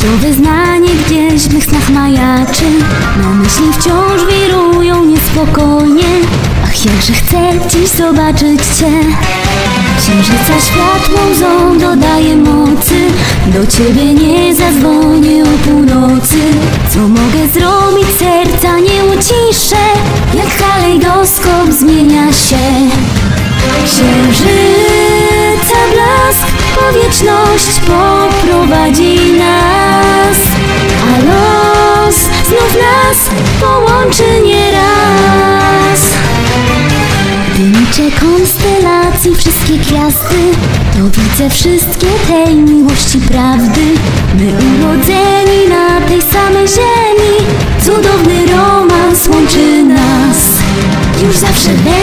To wyznanie gdzieś w mych snach majaczy, na myśli wciąż wirują niespokojnie. Ach, jakże chcę dziś zobaczyć Cię. Księżyca światło łzą dodaje mocy, do Ciebie nie zadzwonię o północy. Co mogę zrobić, serca nie uciszę, jak kalejdoskop zmienia się. Księżyca blask po wieczność poprowadzi nas, a los znów nas połączy nieraz. Gdy liczę konstelacji wszystkie gwiazdy, to widzę wszystkie tej miłości prawdy. My urodzeni na tej samej ziemi, cudowny romans łączy nas. Już zawsze